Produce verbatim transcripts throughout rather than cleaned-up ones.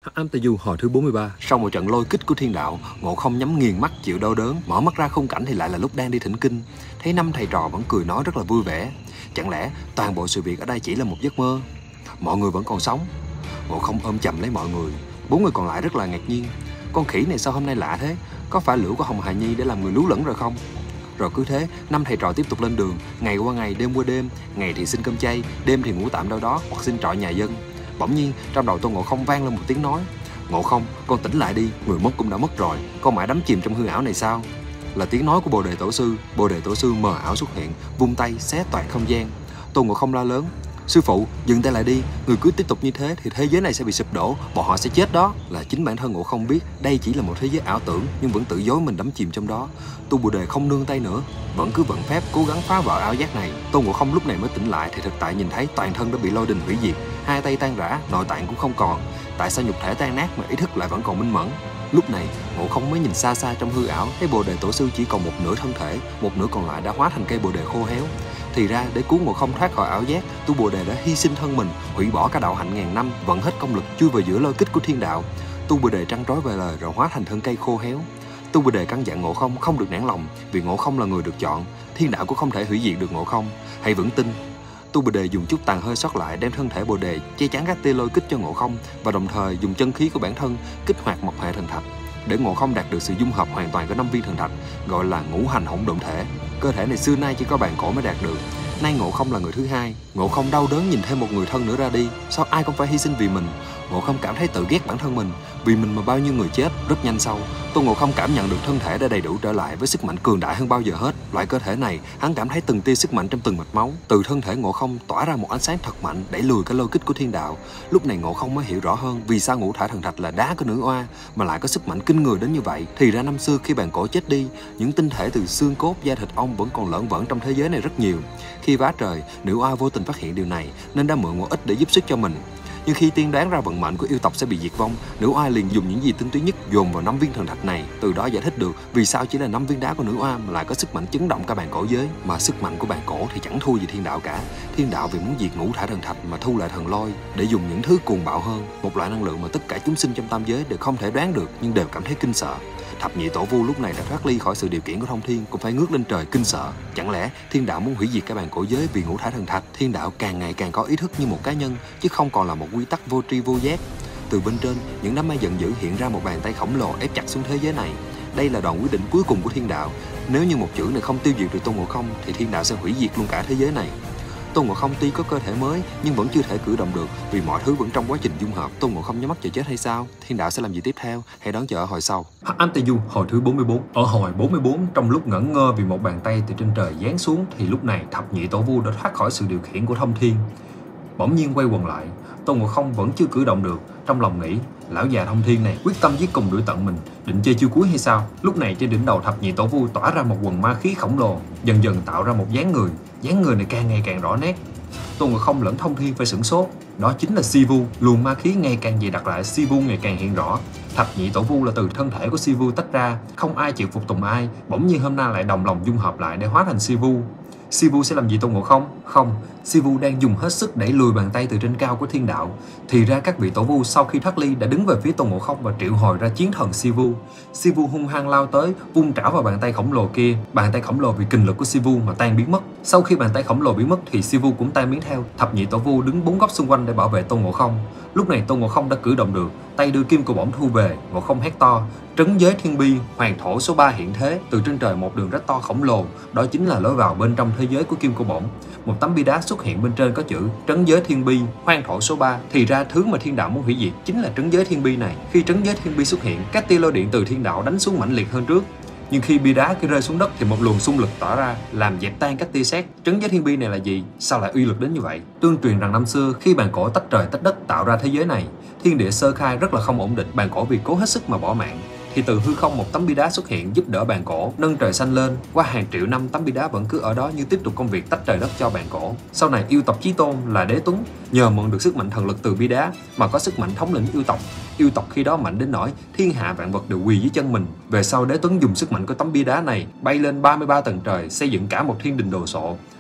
Hắc Ám Tây Du hồi thứ bốn mươi ba. Sau một trận lôi kích của thiên đạo, Ngộ Không nhắm nghiền mắt chịu đau đớn, mở mắt ra khung cảnh thì lại là lúc đang đi thỉnh kinh. Thấy năm thầy trò vẫn cười nói rất là vui vẻ. Chẳng lẽ toàn bộ sự việc ở đây chỉ là một giấc mơ? Mọi người vẫn còn sống. Ngộ Không ôm chầm lấy mọi người. Bốn người còn lại rất là ngạc nhiên. Con khỉ này sao hôm nay lạ thế? Có phải lửa của Hồng Hà Nhi để làm người lú lẫn rồi không? Rồi cứ thế, năm thầy trò tiếp tục lên đường, ngày qua ngày, đêm qua đêm, ngày thì xin cơm chay, đêm thì ngủ tạm đâu đó hoặc xin trọ nhà dân. Bỗng nhiên trong đầu Tôn Ngộ Không vang lên một tiếng nói: Ngộ Không, con tỉnh lại đi, người mất cũng đã mất rồi, con mãi đắm chìm trong hư ảo này sao? Là tiếng nói của Bồ Đề Tổ sư. Bồ Đề Tổ sư mờ ảo xuất hiện, vung tay xé toạc không gian. Tôn Ngộ Không la lớn: Sư phụ, dừng tay lại đi, người cứ tiếp tục như thế thì thế giới này sẽ bị sụp đổ, bọn họ sẽ chết đó. Là chính bản thân Ngộ Không biết đây chỉ là một thế giới ảo tưởng, nhưng vẫn tự dối mình đắm chìm trong đó. Tu Bồ Đề không nương tay nữa, vẫn cứ vận phép cố gắng phá vỡ ảo giác này. Tôn Ngộ Không lúc này mới tỉnh lại thì thực tại nhìn thấy toàn thân đã bị lôi đình hủy diệt, hai tay tan rã, nội tạng cũng không còn. Tại sao nhục thể tan nát mà ý thức lại vẫn còn minh mẫn? Lúc này Ngộ Không mới nhìn xa xa trong hư ảo, thấy Bồ Đề Tổ sư chỉ còn một nửa thân thể, một nửa còn lại đã hóa thành cây bồ đề khô héo. Thì ra để cứu Ngộ Không thoát khỏi ảo giác, Tu Bồ Đề đã hy sinh thân mình, hủy bỏ cả đạo hạnh ngàn năm, vận hết công lực chui vào giữa lôi kích của thiên đạo. Tu Bồ Đề trăn trối về lời rồi hóa thành thân cây khô héo. Tu Bồ Đề căn dặn Ngộ Không không được nản lòng, vì Ngộ Không là người được chọn, thiên đạo cũng không thể hủy diệt được Ngộ Không. Hãy vững tin. Tu Bồ Đề dùng chút tàn hơi sót lại đem thân thể Bồ Đề che chắn các tia lôi kích cho Ngộ Không, và đồng thời dùng chân khí của bản thân kích hoạt mộc hệ thần thạch để Ngộ Không đạt được sự dung hợp hoàn toàn của năm viên thần thạch, gọi là ngũ hành hỗn độn thể. Cơ thể này xưa nay chỉ có bàn cổ mới đạt được. Nay Ngộ Không là người thứ hai. Ngộ Không đau đớn nhìn thêm một người thân nữa ra đi. Sao ai cũng phải hy sinh vì mình? Ngộ Không cảm thấy tự ghét bản thân mình. Vì mình mà bao nhiêu người chết. Rất nhanh sau, Tôn Ngộ Không cảm nhận được thân thể đã đầy đủ trở lại với sức mạnh cường đại hơn bao giờ hết. Loại cơ thể này, hắn cảm thấy từng tia sức mạnh trong từng mạch máu. Từ thân thể Ngộ Không tỏa ra một ánh sáng thật mạnh đẩy lùi cái lôi kích của thiên đạo. Lúc này Ngộ Không mới hiểu rõ hơn vì sao ngũ thải thần thạch là đá của nữ oa mà lại có sức mạnh kinh người đến như vậy. Thì ra năm xưa khi bàn cổ chết đi, những tinh thể từ xương cốt, da thịt ông vẫn còn lởn vởn trong thế giới này rất nhiều. Khi vá trời, nữ oa vô tình phát hiện điều này nên đã mượn một ít để giúp sức cho mình. Nhưng khi tiên đoán ra vận mệnh của yêu tộc sẽ bị diệt vong, nữ oa liền dùng những gì tinh túy nhất dồn vào năm viên thần thạch này. Từ đó giải thích được vì sao chỉ là năm viên đá của nữ oa mà lại có sức mạnh chấn động cả bàn cổ giới. Mà sức mạnh của bàn cổ thì chẳng thua gì thiên đạo cả. Thiên đạo vì muốn diệt ngũ thải thần thạch mà thu lại thần lôi để dùng những thứ cuồng bạo hơn, một loại năng lượng mà tất cả chúng sinh trong tam giới đều không thể đoán được nhưng đều cảm thấy kinh sợ. Thập nhị tổ vu lúc này đã thoát ly khỏi sự điều khiển của thông thiên, cũng phải ngước lên trời kinh sợ. Chẳng lẽ thiên đạo muốn hủy diệt cả bàn cổ giới vì ngũ thải thần thạch? Thiên đạo càng ngày càng có ý thức như một cá nhân chứ không còn là một quy tắc vô tri vô giác. Từ bên trên, những đám mây giận dữ hiện ra một bàn tay khổng lồ ép chặt xuống thế giới này. Đây là đòn quyết định cuối cùng của thiên đạo. Nếu như một chữ này không tiêu diệt được Tôn Ngộ Không thì thiên đạo sẽ hủy diệt luôn cả thế giới này. Tôn Ngộ Không tuy có cơ thể mới nhưng vẫn chưa thể cử động được vì mọi thứ vẫn trong quá trình dung hợp. Tôn Ngộ Không nhắm mắt chờ chết hay sao? Thiên đạo sẽ làm gì tiếp theo? Hãy đón chờ ở hồi sau. Hắc Ám Tây Du hồi thứ bốn mươi bốn. Ở hồi bốn mươi bốn, trong lúc ngẩn ngơ vì một bàn tay từ trên trời giáng xuống thì lúc này thập nhị tổ vu đã thoát khỏi sự điều khiển của thông thiên. Bỗng nhiên quay quần lại, Tôn Ngộ Không vẫn chưa cử động được, trong lòng nghĩ lão già thông thiên này quyết tâm giết cùng đuổi tận mình, định chơi chiêu cuối hay sao? Lúc này trên đỉnh đầu thập nhị tổ vu tỏa ra một quần ma khí khổng lồ, dần dần tạo ra một dáng người. Dáng người này càng ngày càng rõ nét. Tôn Ngộ Không lẫn thông thiên phải sửng sốt. Đó chính là Sivu. Luồng ma khí ngày càng dày đặc lại, Sivu ngày càng hiện rõ. Thập nhị tổ vu là từ thân thể của Sivu tách ra, không ai chịu phục tùng ai. Bỗng nhiên hôm nay lại đồng lòng dung hợp lại để hóa thành Sivu. Sivu sẽ làm gì Tôn Ngộ Không? Không, Sivu đang dùng hết sức đẩy lùi bàn tay từ trên cao của thiên đạo. Thì ra các vị tổ vu sau khi thoát ly đã đứng về phía Tôn Ngộ Không và triệu hồi ra chiến thần Sivu. Sivu hung hăng lao tới, vung trảo vào bàn tay khổng lồ kia. Bàn tay khổng lồ vì kình lực của Sivu mà tan biến mất. Sau khi bàn tay khổng lồ biến mất thì Sivu cũng tan biến theo. Thập nhị tổ vu đứng bốn góc xung quanh để bảo vệ Tôn Ngộ Không. Lúc này Tôn Ngộ Không đã cử động được, tay đưa kim cô bổng thu về. Ngộ Không hét to: Trấn giới thiên bi, hoàng thổ số ba hiện thế. Từ trên trời một đường rách to khổng lồ, đó chính là lối vào bên trong thế giới của kim cô bổng. Một tấm bia đá xuất hiện bên trên có chữ Trấn giới thiên bi, hoang thổ số ba. Thì ra thứ mà thiên đạo muốn hủy diệt chính là trấn giới thiên bi này. Khi trấn giới thiên bi xuất hiện, các tia lôi điện từ thiên đạo đánh xuống mãnh liệt hơn trước. Nhưng khi bia đá kia rơi xuống đất thì một luồng xung lực tỏa ra, làm dẹp tan các tia sét. Trấn giới thiên bi này là gì? Sao lại uy lực đến như vậy? Tương truyền rằng năm xưa khi bàn cổ tách trời tách đất tạo ra thế giới này, thiên địa sơ khai rất là không ổn định. Bàn cổ vì cố hết sức mà bỏ mạng, thì từ hư không một tấm bia đá xuất hiện giúp đỡ bàn cổ nâng trời xanh lên. Qua hàng triệu năm tấm bia đá vẫn cứ ở đó như tiếp tục công việc tách trời đất cho bàn cổ. Sau này yêu tộc chí tôn là Đế Tuấn nhờ mượn được sức mạnh thần lực từ bia đá mà có sức mạnh thống lĩnh yêu tộc. Yêu tộc khi đó mạnh đến nỗi thiên hạ vạn vật đều quỳ dưới chân mình. Về sau Đế Tuấn dùng sức mạnh của tấm bia đá này bay lên ba mươi ba tầng trời, xây dựng cả một thiên đình đồ sộ.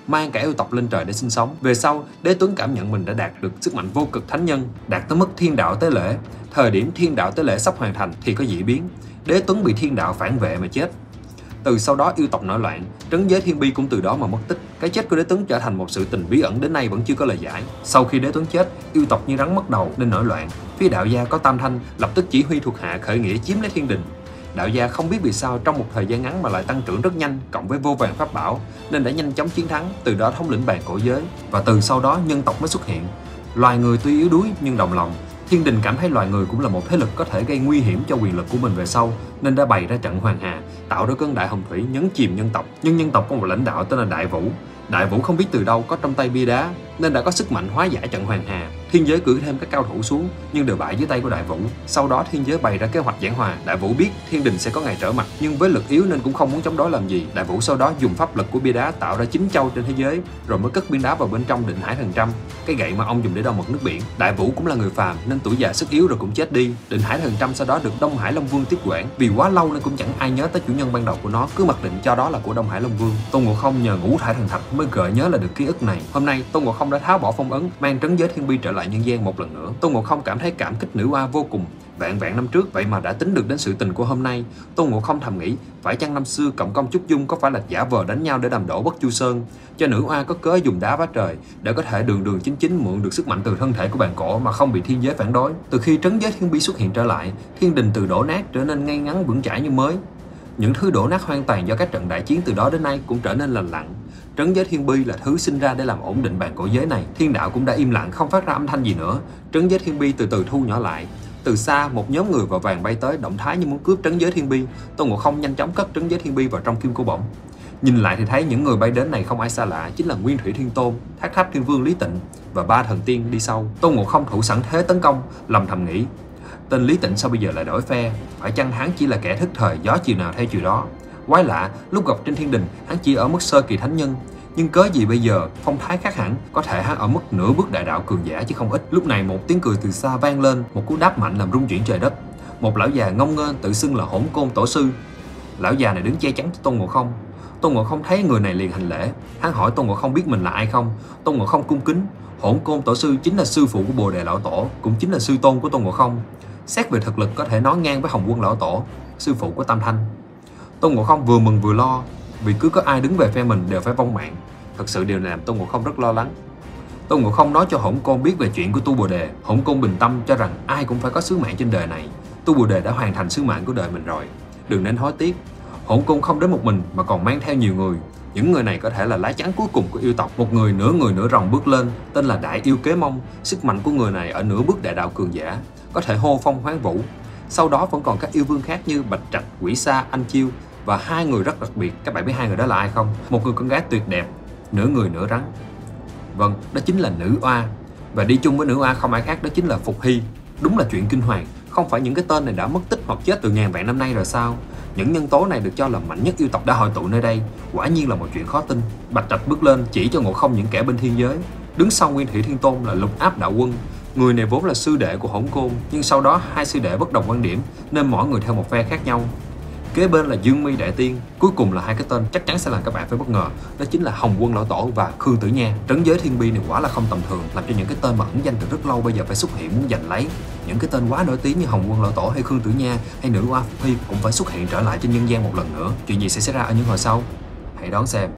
mang cả yêu tộc lên trời để sinh sống. Về sau, Đế Tuấn cảm nhận mình đã đạt được sức mạnh vô cực thánh nhân, đạt tới mức thiên đạo tế lễ. Thời điểm thiên đạo tế lễ sắp hoàn thành thì có dị biến, Đế Tuấn bị thiên đạo phản vệ mà chết. Từ sau đó yêu tộc nổi loạn, trấn giới thiên bi cũng từ đó mà mất tích. Cái chết của Đế Tuấn trở thành một sự tình bí ẩn đến nay vẫn chưa có lời giải. Sau khi Đế Tuấn chết, yêu tộc như rắn mất đầu nên nổi loạn. Phía đạo gia có Tam Thanh lập tức chỉ huy thuộc hạ khởi nghĩa chiếm lấy thiên đình. Đạo gia không biết vì sao trong một thời gian ngắn mà lại tăng trưởng rất nhanh, cộng với vô vàn pháp bảo nên đã nhanh chóng chiến thắng, từ đó thống lĩnh bàn cổ giới. Và từ sau đó nhân tộc mới xuất hiện. Loài người tuy yếu đuối nhưng đồng lòng. Thiên đình cảm thấy loài người cũng là một thế lực có thể gây nguy hiểm cho quyền lực của mình về sau, nên đã bày ra trận Hoàng Hà, tạo ra cơn đại hồng thủy nhấn chìm nhân tộc. Nhưng nhân tộc có một lãnh đạo tên là Đại Vũ. Đại Vũ không biết từ đâu có trong tay bia đá nên đã có sức mạnh hóa giải trận Hoàng Hà. Thiên giới cử thêm các cao thủ xuống nhưng đều bại dưới tay của Đại Vũ. Sau đó thiên giới bày ra kế hoạch giảng hòa. Đại Vũ biết thiên đình sẽ có ngày trở mặt nhưng với lực yếu nên cũng không muốn chống đối làm gì. Đại Vũ sau đó dùng pháp lực của bia đá tạo ra chín châu trên thế giới, rồi mới cất viên đá vào bên trong Định Hải Thần Trâm, cái gậy mà ông dùng để đo mực nước biển. Đại Vũ cũng là người phàm nên tuổi già sức yếu rồi cũng chết đi. Định Hải Thần Trâm sau đó được Đông Hải Long Vương tiếp quản. Vì quá lâu nên cũng chẳng ai nhớ tới chủ nhân ban đầu của nó, cứ mặc định cho đó là của Đông Hải Long Vương. Tôn Ngộ Không nhờ Ngũ Thải Thần Thạch mới gợi nhớ là được ký ức này. Hôm nay Tôn Ngộ Không đã tháo bỏ phong ấn, mang trấn giới thiên bi trở lại nhân gian một lần nữa. Tôn Ngộ Không cảm thấy cảm kích nữ oa vô cùng. Vạn vạn năm trước vậy mà đã tính được đến sự tình của hôm nay. Tôn Ngộ Không thầm nghĩ, phải chăng năm xưa Cộng Công Trúc Dung có phải là giả vờ đánh nhau để đàm đổ Bất Chu Sơn, cho nữ oa có cớ dùng đá vá trời để có thể đường đường chính chính mượn được sức mạnh từ thân thể của bàn cổ mà không bị thiên giới phản đối. Từ khi trấn giới thiên bi xuất hiện trở lại, thiên đình từ đổ nát trở nên ngay ngắn vững chãi như mới. Những thứ đổ nát hoàn toàn do các trận đại chiến từ đó đến nay cũng trở nên lành lặn. Trấn giới thiên bi là thứ sinh ra để làm ổn định bàn cổ giới này. Thiên đạo cũng đã im lặng không phát ra âm thanh gì nữa. Trấn giới thiên bi từ từ thu nhỏ lại. Từ xa một nhóm người vội vàng bay tới, động thái như muốn cướp trấn giới thiên bi. Tôn Ngộ Không nhanh chóng cất trấn giới thiên bi vào trong kim cô bổng. Nhìn lại thì thấy những người bay đến này không ai xa lạ, chính là Nguyên Thủy Thiên Tôn, Thác Tháp Thiên Vương Lý Tịnh và ba thần tiên đi sau. Tôn Ngộ Không thủ sẵn thế tấn công, lầm thầm nghĩ, tên Lý Tịnh sao bây giờ lại đổi phe? Phải chăng hắn chỉ là kẻ thức thời, gió chiều nào theo chiều đó? Quái lạ, lúc gặp trên thiên đình hắn chỉ ở mức sơ kỳ thánh nhân, nhưng cớ gì bây giờ phong thái khác hẳn, có thể hắn ở mức nửa bước đại đạo cường giả chứ không ít. Lúc này một tiếng cười từ xa vang lên, một cú đáp mạnh làm rung chuyển trời đất. Một lão già ngông nghênh tự xưng là Hỗn Côn Tổ Sư. Lão già này đứng che chắn cho Tôn Ngộ Không. Tôn Ngộ Không thấy người này liền hành lễ. Hắn hỏi Tôn Ngộ Không biết mình là ai không. Tôn Ngộ Không cung kính. Hỗn Côn Tổ Sư chính là sư phụ của Bồ Đề Lão Tổ, cũng chính là sư tôn của Tôn Ngộ Không. Xét về thực lực có thể nói ngang với Hồng Quân Lão Tổ, sư phụ của Tam Thanh. Tôn Ngộ Không vừa mừng vừa lo, vì cứ có ai đứng về phe mình đều phải vong mạng. Thật sự điều này làm Tôn Ngộ Không rất lo lắng. Tôn Ngộ Không nói cho Hỗn Côn biết về chuyện của Tu Bồ Đề. Hỗn Côn bình tâm cho rằng ai cũng phải có sứ mạng trên đời này. Tu Bồ Đề đã hoàn thành sứ mạng của đời mình rồi, đừng nên hối tiếc. Hỗn Côn không đến một mình mà còn mang theo nhiều người. Những người này có thể là lá chắn cuối cùng của yêu tộc. Một người nửa người nửa rồng bước lên, tên là Đại Yêu Kế Mông. Sức mạnh của người này ở nửa bước đại đạo cường giả, có thể hô phong hoán vũ. Sau đó vẫn còn các yêu vương khác như Bạch Trạch, Quỷ Sa, Anh Chiêu và hai người rất đặc biệt. Các bạn biết hai người đó là ai không? Một người con gái tuyệt đẹp, nửa người nửa rắn. Vâng, đó chính là nữ oa. Và đi chung với nữ oa không ai khác đó chính là Phục Hy. Đúng là chuyện kinh hoàng. Không phải những cái tên này đã mất tích hoặc chết từ ngàn vạn năm nay rồi sao? Những nhân tố này được cho là mạnh nhất yêu tộc đã hội tụ nơi đây. Quả nhiên là một chuyện khó tin. Bạch Trạch bước lên chỉ cho Ngộ Không những kẻ bên thiên giới. Đứng sau Nguyên Thủy Thiên Tôn là Lục Áp Đạo Quân. Người này vốn là sư đệ của Hỗn Côn, nhưng sau đó hai sư đệ bất đồng quan điểm nên mỗi người theo một phe khác nhau. Kế bên là Dương Mi Đại Tiên. Cuối cùng là hai cái tên chắc chắn sẽ làm các bạn phải bất ngờ, đó chính là Hồng Quân Lão Tổ và Khương Tử Nha. Trấn giới thiên bi này quả là không tầm thường, làm cho những cái tên mà ẩn danh từ rất lâu bây giờ phải xuất hiện muốn giành lấy. Những cái tên quá nổi tiếng như Hồng Quân Lão Tổ hay Khương Tử Nha hay nữ oa Phục Hy cũng phải xuất hiện trở lại trên nhân gian một lần nữa. Chuyện gì sẽ xảy ra ở những hồi sau? Hãy đón xem.